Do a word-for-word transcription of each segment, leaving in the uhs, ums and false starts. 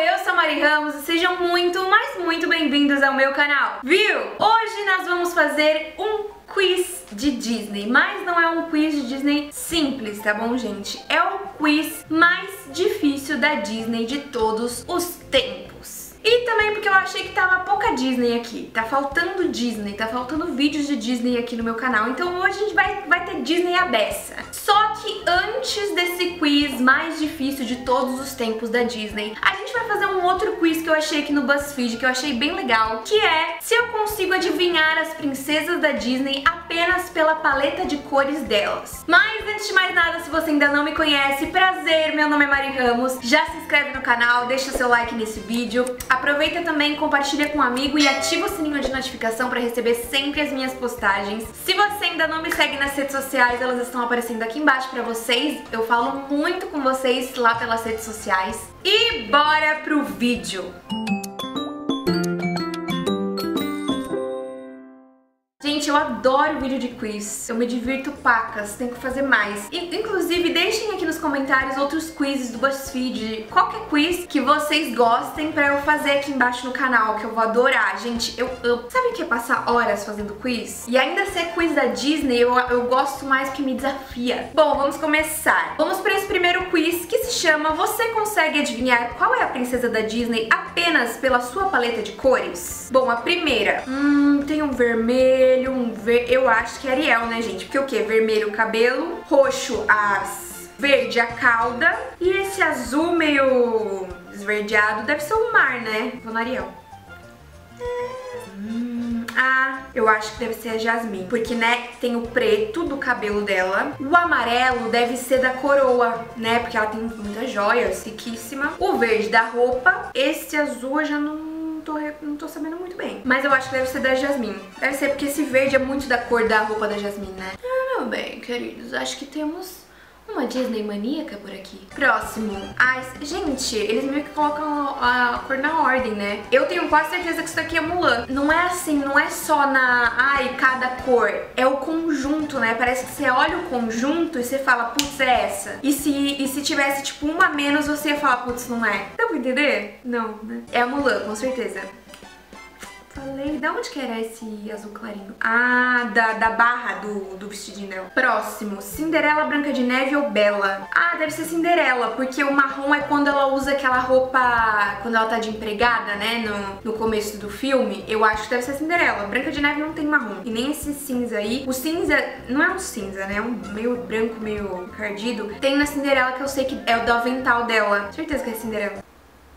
eu sou a Mari Ramos e sejam muito, mas muito bem-vindos ao meu canal, viu? Hoje nós vamos fazer um quiz de Disney, mas não é um quiz de Disney simples, tá bom, gente? É o quiz mais difícil da Disney de todos os tempos. E também porque eu achei que tava pouca Disney aqui, tá faltando Disney, tá faltando vídeos de Disney aqui no meu canal, então hoje a gente vai, vai ter Disney à beça. Só que antes desse quiz mais difícil de todos os tempos da Disney, a gente vai fazer um outro quiz que eu achei aqui no BuzzFeed, que eu achei bem legal, que é se eu consigo adivinhar as princesas da Disney apenas pela paleta de cores delas. Mas antes de mais nada, se você ainda não me conhece, prazer, meu nome é Mari Ramos, já se inscreve no canal, deixa seu like nesse vídeo. Aproveita também, compartilha com um amigo e ativa o sininho de notificação para receber sempre as minhas postagens. Se você ainda não me segue nas redes sociais, elas estão aparecendo aqui embaixo para vocês. Eu falo muito com vocês lá pelas redes sociais. E bora pro vídeo! Gente, eu adoro vídeo de quiz, eu me divirto pacas, tenho que fazer mais. E, inclusive, deixem aqui nos comentários outros quizzes do BuzzFeed, qualquer quiz que vocês gostem pra eu fazer aqui embaixo no canal, que eu vou adorar. Gente, eu amo. Sabe o que é passar horas fazendo quiz? E ainda ser quiz da Disney, eu, eu gosto mais porque me desafia. Bom, vamos começar. Vamos pra esse primeiro quiz que se chama Você consegue adivinhar qual é a princesa da Disney apenas pela sua paleta de cores? Bom, a primeira, hum, tem um vermelho, um ver... eu acho que é Ariel, né, gente? Porque o que? Vermelho o cabelo, roxo as... verde a cauda e esse azul meio esverdeado deve ser o mar, né? Vou na Ariel. Hum, ah, eu acho que deve ser a Jasmine, porque, né, tem o preto do cabelo dela. O amarelo deve ser da coroa, né? Porque ela tem muitas joias, riquíssima. O verde da roupa. Esse azul eu já não... Tô, não tô sabendo muito bem. Mas eu acho que deve ser da Jasmine. Deve ser porque esse verde é muito da cor da roupa da Jasmine, né? Ah, meu bem, queridos, acho que temos uma Disney maníaca por aqui. Próximo. Ai, gente, eles meio que colocam a cor na ordem, né? Eu tenho quase certeza que isso daqui é Mulan. Não é assim, não é só na... ai, cada cor. É o conjunto, né? Parece que você olha o conjunto e você fala, putz, é essa. E se, e se tivesse, tipo, uma a menos, você ia falar, putz, não é. Dá pra entender? Não, né? É a Mulan, com certeza. Falei, da onde que era esse azul clarinho? Ah, da, da barra do, do vestidinho dela. Próximo, Cinderela, Branca de Neve ou Bela? Ah, deve ser Cinderela, porque o marrom é quando ela usa aquela roupa, quando ela tá de empregada, né, no, no começo do filme. Eu acho que deve ser Cinderela. Branca de Neve não tem marrom. E nem esse cinza aí. O cinza, não é um cinza, né, é um meio branco, meio encardido. Tem na Cinderela que eu sei que é o do avental dela. Certeza que é Cinderela.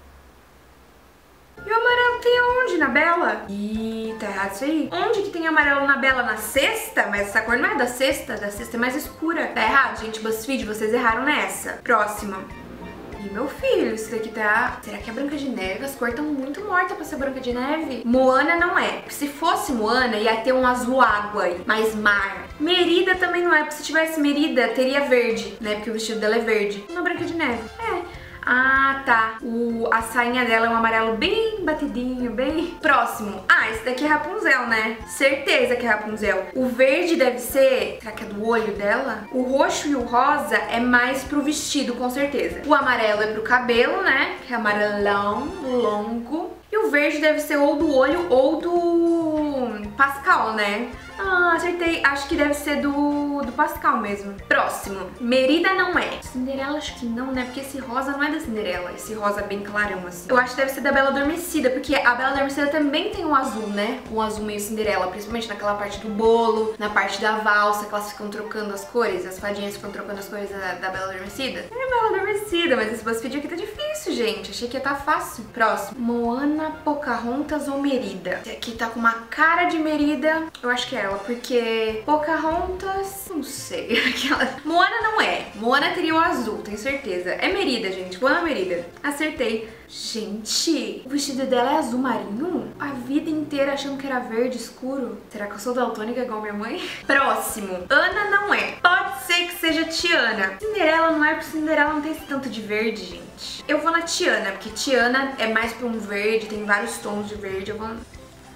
E o amarelo tem aonde? Na Bela? Ih, tá errado isso aí. Onde que tem amarelo na Bela? Na sexta? Mas essa cor não é da sexta, da sexta é mais escura. Tá errado, gente. BuzzFeed, vocês erraram nessa. Próxima. Ih, meu filho, isso daqui tá... será que é Branca de Neve? As cores estão muito mortas pra ser Branca de Neve. Moana não é. Se fosse Moana, ia ter um azul água aí, mais mar. Merida também não é, porque se tivesse Merida, teria verde, né? Porque o vestido dela é verde. Não é Branca de Neve. É. Ah, tá. O, a sainha dela é um amarelo bem batidinho, bem... Próximo. Ah, esse daqui é Rapunzel, né? Certeza que é Rapunzel. O verde deve ser... será que é do olho dela? O roxo e o rosa é mais pro vestido, com certeza. O amarelo é pro cabelo, né? Que é amarelão, longo. E o verde deve ser ou do olho ou do Pascal, né? Ah, acertei. Acho que deve ser do, do Pascal mesmo. Próximo. Merida não é. Cinderela acho que não, né? Porque esse rosa não é da Cinderela. Esse rosa bem clarão, assim. Eu acho que deve ser da Bela Adormecida, porque a Bela Adormecida também tem um azul, né? Um azul meio Cinderela, principalmente naquela parte do bolo, na parte da valsa, que elas ficam trocando as cores. As fadinhas ficam trocando as cores da, da Bela Adormecida. É a Bela Adormecida, mas esse BuzzFeed aqui tá difícil, gente. Achei que ia tá fácil. Próximo. Moana, Pocahontas ou Merida? Esse aqui tá com uma cara de Merida. Eu acho que é ela, porque Pocahontas, não sei. Moana não é. Moana teria o azul, tenho certeza. É Merida, gente. Moana Merida. Acertei. Gente, o vestido dela é azul marinho? A vida inteira achando que era verde escuro. Será que eu sou daltônica igual minha mãe? Próximo. Ana não é. Pode ser que seja Tiana. Cinderela não é, porque Cinderela não tem esse tanto de verde, gente. Eu vou na Tiana, porque Tiana é mais pra um verde, tem vários tons de verde. Eu vou...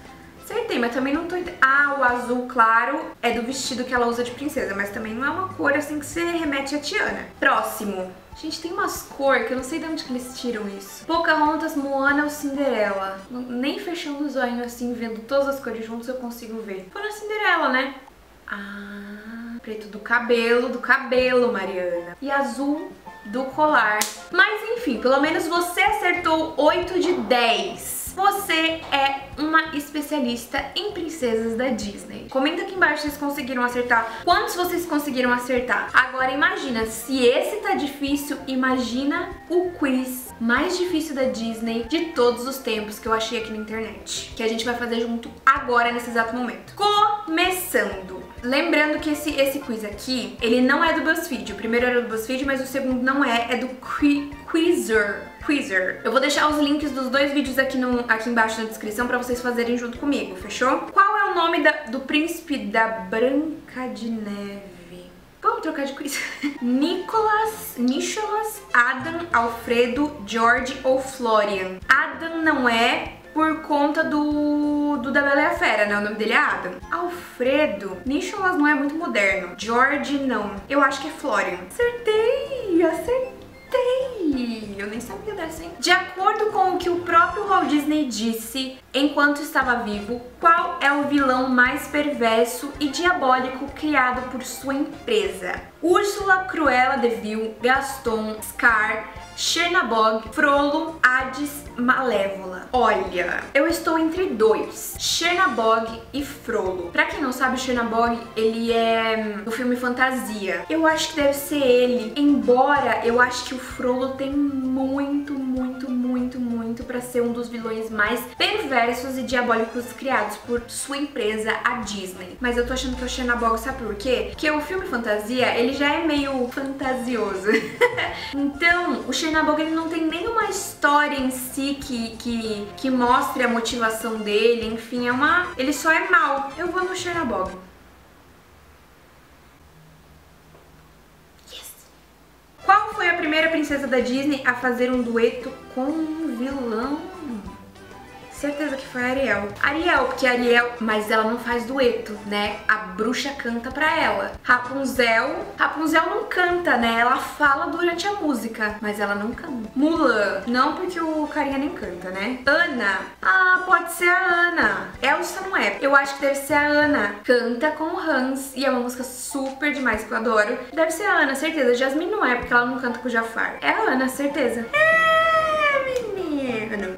Acertei, mas também não tô entendendo. Ah, o azul claro é do vestido que ela usa de princesa, mas também não é uma cor assim que você remete a Tiana. Próximo. Gente, tem umas cores que eu não sei de onde que eles tiram isso. Pocahontas, Moana ou Cinderela? Nem fechando os olhos assim, vendo todas as cores juntos eu consigo ver. Foi na Cinderela, né? Ah, preto do cabelo, do cabelo, Mariana. E azul do colar. Mas enfim, pelo menos você acertou oito de dez. Você é uma especialista em princesas da Disney. Comenta aqui embaixo se vocês conseguiram acertar. Quantos vocês conseguiram acertar? Agora imagina, se esse tá difícil, imagina o quiz mais difícil da Disney de todos os tempos que eu achei aqui na internet. Que a gente vai fazer junto agora, nesse exato momento. Começando! Lembrando que esse, esse quiz aqui, ele não é do BuzzFeed. O primeiro era do BuzzFeed, mas o segundo não é, é do Qui Quizzer. Quizzer. Eu vou deixar os links dos dois vídeos aqui, no, aqui embaixo na descrição pra vocês fazerem junto comigo, fechou? Qual é o nome da, do príncipe da Branca de Neve? Vamos trocar de quiz. Nicholas, Nicholas, Adam, Alfredo, George ou Florian? Adam não é por conta do, do da Bela e a Fera, né? O nome dele é Adam. Alfredo. Nicholas não é muito moderno. George não. Eu acho que é Florian. Acertei! Acertei! Eu nem sabia dessa, hein? De acordo com o que o próprio Walt Disney disse enquanto estava vivo, qual é o vilão mais perverso e diabólico criado por sua empresa? Úrsula, Cruella de Vil, Gaston, Scar, Chernabog, Frollo, Hades, Malévola. Olha, eu estou entre dois, Chernabog e Frollo. Pra quem não sabe, o Chernabog, ele é do filme Fantasia. Eu acho que deve ser ele, embora eu acho que o Frollo tem muito, muito, muito, muito pra ser um dos vilões mais perversos e diabólicos criados por sua empresa, a Disney. Mas eu tô achando que é o Chernabog, sabe por quê? Porque o filme Fantasia, ele já é meio fantasioso. Então, o Chernabog, ele não tem nenhuma história em si que, que, que mostre a motivação dele, enfim, é uma... ele só é mau. Eu vou no Chernabog. Yes! Qual foi a primeira princesa da Disney a fazer um dueto com um vilão? Certeza que foi a Ariel. Ariel, porque a Ariel, mas ela não faz dueto, né? A bruxa canta pra ela. Rapunzel, Rapunzel não canta, né? Ela fala durante a música, mas ela não canta. Mulan, não porque o carinha nem canta, né? Ana, ah, pode ser a Ana. Elsa não é. Eu acho que deve ser a Ana. Canta com o Hans e é uma música super demais que eu adoro. Deve ser a Ana, certeza. Jasmine não é, porque ela não canta com o Jafar. É a Ana, certeza. É, menina.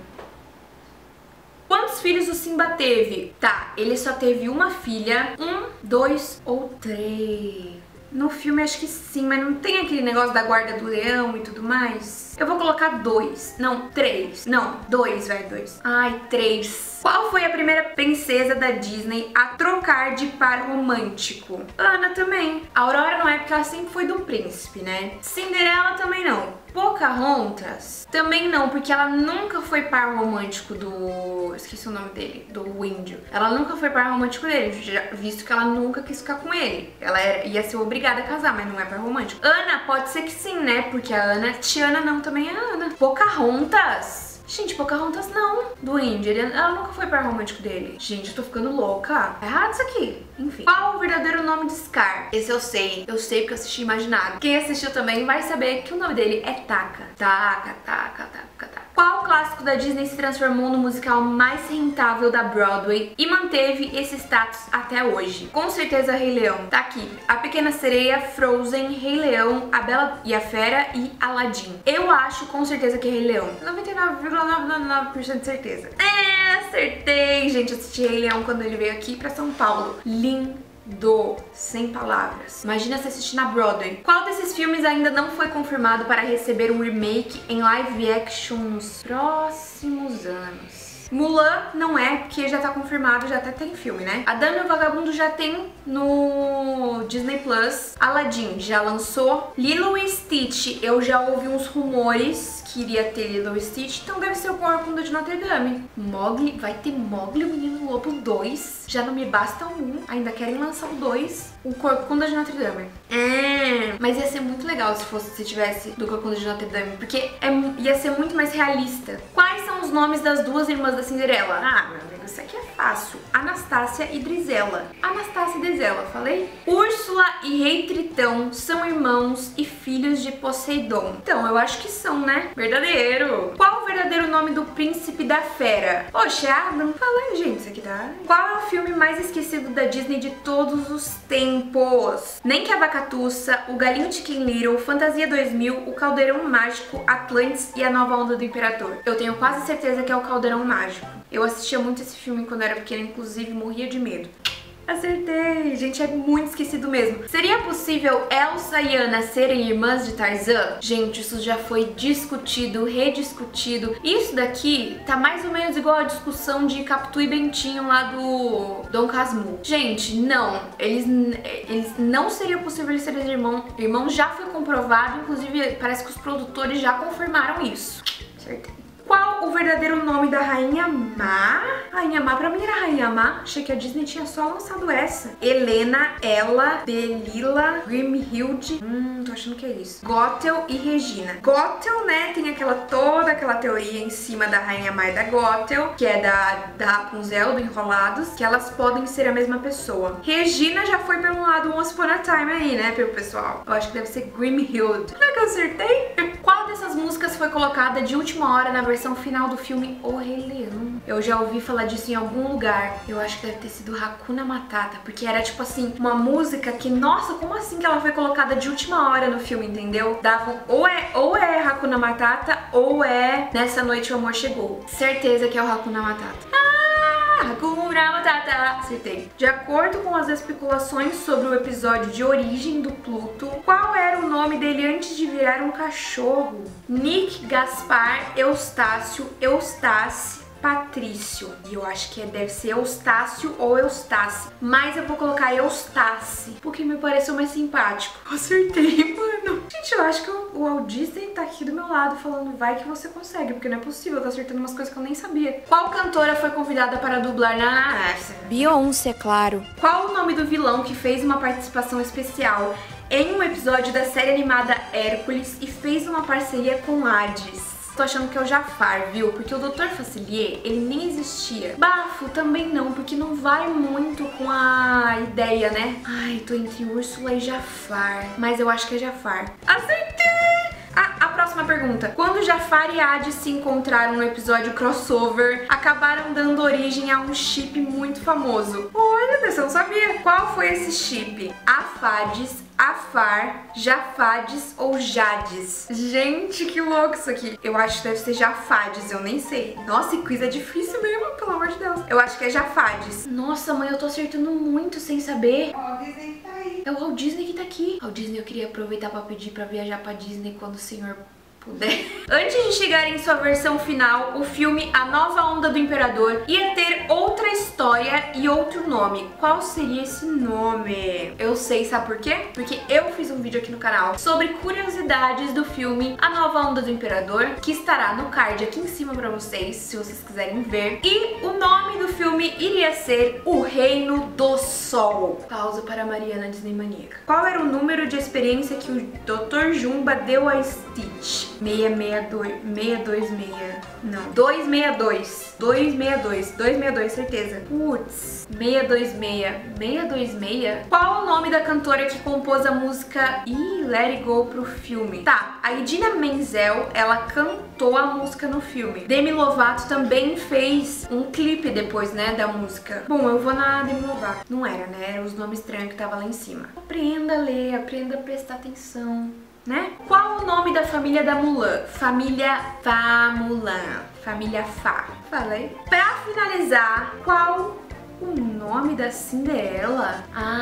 Quantos filhos o Simba teve? Tá, ele só teve uma filha. Um, dois ou três? No filme acho que sim, mas não tem aquele negócio da guarda do leão e tudo mais? Eu vou colocar dois. Não, três. Não, dois, vai, dois. Ai, três. Qual foi a primeira princesa da Disney a trocar de par romântico? Ana também. A Aurora não é, porque ela sempre foi do príncipe, né? Cinderela também não. Pocahontas também não, porque ela nunca foi par romântico do... esqueci o nome dele, do índio. Ela nunca foi par romântico dele, já, visto que ela nunca quis ficar com ele. Ela era, ia ser obrigada a casar, mas não é par romântico. Ana, pode ser que sim, né? Porque a Ana... Tiana não, também é Ana. Pocahontas... Gente, Pocahontas não, do índio, ele, ela nunca foi par romântico dele. Gente, eu tô ficando louca. É errado isso aqui. Enfim. Qual o verdadeiro nome de Scar? Esse eu sei. Eu sei porque eu assisti Imaginário. Quem assistiu também vai saber que o nome dele é Taka. Taka, Taka, Taka, Taka. Qual clássico da Disney se transformou no musical mais rentável da Broadway e manteve esse status até hoje? Com certeza Rei Leão. Tá aqui. A Pequena Sereia, Frozen, Rei Leão, A Bela e a Fera e Aladdin. Eu acho com certeza que é Rei Leão. noventa e nove vírgula novecentos e noventa e nove por cento de certeza. É, acertei! Gente, eu assisti Rei Leão quando ele veio aqui pra São Paulo. Lindo! Sem palavras. Imagina se assistir na Broadway. Qual desses filmes ainda não foi confirmado para receber um remake em live action nos próximos anos? Mulan não é, porque já tá confirmado, já até tem filme, né? A Dama e o Vagabundo já tem no Disney Plus. Aladdin já lançou. Lilo e Stitch, eu já ouvi uns rumores que iria ter Lilo e Stitch, então deve ser o Corcunda de Notre Dame. Mogli, vai ter Mogli, o Menino Lobo dois. Já não me basta um, ainda querem lançar o dois. O Corcunda de Notre Dame. É, mas ia ser muito legal se fosse, se tivesse do Corcunda de Notre Dame, porque é, ia ser muito mais realista. Quais são os nomes das duas irmãs da Cinderela? Ah, meu amigo, isso aqui é fácil. Anastácia e Drizella. Anastácia e Drizella, falei? Úrsula e Rei Tritão são irmãos e filhos de Poseidon. Então, eu acho que são, né? Verdadeiro. Qual o verdadeiro nome do príncipe da fera? Poxa, Adam. Fala aí, gente, isso aqui tá... Qual é o filme mais esquecido da Disney de todos os tempos? Nem que a Vacatuça, O Galinho Chicken Little, Fantasia dois mil, O Caldeirão Mágico, Atlantis e A Nova Onda do Imperador. Eu tenho quase certeza que é O Caldeirão Mágico. Eu assistia muito esse filme quando eu era pequena, inclusive morria de medo. Acertei! Gente, é muito esquecido mesmo. Seria possível Elsa e Anna serem irmãs de Tarzan? Gente, isso já foi discutido, rediscutido. Isso daqui tá mais ou menos igual a discussão de Capitu e Bentinho lá do Dom Casmurro. Gente, não. Eles, eles não seria possível eles serem irmãos. Irmãos já foi comprovado, inclusive parece que os produtores já confirmaram isso. Acertei. Qual o verdadeiro nome da Rainha Má? Rainha Má, pra mim era Rainha Má. Achei que a Disney tinha só lançado essa. Helena, Ella, Belila, Grimhild. Hum, tô achando que é isso. Gothel e Regina. Gothel, né, tem aquela toda aquela teoria em cima da Rainha Má e da Gothel, que é da, da Rapunzel, do Enrolados, que elas podem ser a mesma pessoa. Regina já foi pelo lado Once Upon a Time aí, né, pelo pessoal. Eu acho que deve ser Grimhild. Será que eu acertei? Qual dessas músicas foi colocada de última hora na versão final do filme O Rei Leão? Eu já ouvi falar disso em algum lugar. Eu acho que deve ter sido Hakuna Matata, porque era tipo assim, uma música que, nossa, como assim que ela foi colocada de última hora no filme, entendeu? Davam, ou é, ou é Hakuna Matata, ou é Nessa Noite o Amor Chegou. Certeza que é o Hakuna Matata. Ah, Hakuna Matata! Acertei. De acordo com as especulações sobre o episódio de origem do Pluto, qual era o nome dele antes de virar um cachorro? Nick, Gaspar, Eustácio, Eustace, Patrício. E eu acho que deve ser Eustácio ou Eustace. Mas eu vou colocar Eustace, porque me pareceu mais simpático. Acertei, mano. Gente, eu acho que o Walt Disney tá aqui do meu lado falando vai que você consegue, porque não é possível, eu tô acertando umas coisas que eu nem sabia. Qual cantora foi convidada para dublar na... Beyoncé, claro. Qual o nome do vilão que fez uma participação especial em um episódio da série animada Hércules e fez uma parceria com Hades? Tô achando que é o Jafar, viu? Porque o doutor Facilier, ele nem existia. Bafo também não, porque não vai muito com a ideia, né? Ai, tô entre Úrsula e Jafar. Mas eu acho que é Jafar. Acertei! Ah, a próxima pergunta. Quando Jafar e Hades se encontraram no episódio crossover, acabaram dando origem a um chip muito famoso. Olha, você não sabia. Qual foi esse chip? Afades, Afar, Jafades ou Jades? Gente, que louco isso aqui. Eu acho que deve ser Jafades, eu nem sei. Nossa, e quiz é difícil mesmo, pelo amor de Deus. Eu acho que é Jafades. Nossa, mãe, eu tô acertando muito sem saber. Ó, o Disney tá aí. É o Walt Disney que tá aqui. Walt Disney, eu queria aproveitar pra pedir pra viajar pra Disney quando o senhor puder. Antes de chegar em sua versão final, o filme A Nova Onda do Imperador ia ter outra história e outro nome. Qual seria esse nome? Eu sei, sabe por quê? Porque eu fiz um vídeo aqui no canal sobre curiosidades do filme A Nova Onda do Imperador, que estará no card aqui em cima pra vocês, se vocês quiserem ver. E o nome do filme iria ser O Reino do Sol. Pausa para a Mariana Disney Maníaca. Qual era o número de experiência que o doutor Jumba deu a Stitch? seiscentos e sessenta e dois, seiscentos e vinte e seis, não, duzentos e sessenta e dois, duzentos e sessenta e dois, duzentos e sessenta e dois, certeza. Putz, seiscentos e vinte e seis, seiscentos e vinte e seis. Qual o nome da cantora que compôs a música Ih, Let It Go pro filme? Tá, a Idina Menzel, ela cantou a música no filme. Demi Lovato também fez um clipe depois, né, da música. Bom, eu vou na Demi Lovato. Não era, né, era os nomes estranhos que tava lá em cima. Aprenda a ler, aprenda a prestar atenção, né? Qual o nome da família da Mulan? Família Fá Mulan. Família Fá. Falei. Pra finalizar, qual o nome da Cinderela?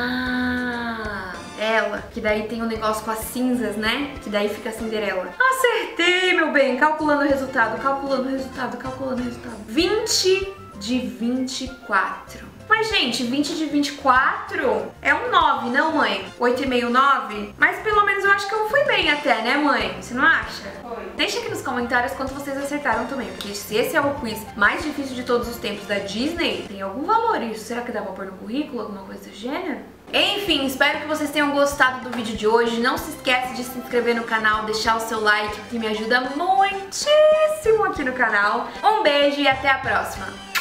Ah, ela. Que daí tem um negócio com as cinzas, né? Que daí fica a Cinderela. Acertei, meu bem. Calculando o resultado, calculando o resultado, calculando o resultado. vinte de vinte e quatro. Mas, gente, vinte de vinte e quatro é um nove, não, mãe? oito e meio, nove? Mas pelo menos eu acho que eu fui bem até, né, mãe? Você não acha? Foi. Deixa aqui nos comentários quanto vocês acertaram também, porque se esse é o quiz mais difícil de todos os tempos da Disney, tem algum valor isso. Será que dá pra pôr no currículo, alguma coisa do gênero? Enfim, espero que vocês tenham gostado do vídeo de hoje. Não se esquece de se inscrever no canal, deixar o seu like, que me ajuda muitíssimo aqui no canal. Um beijo e até a próxima!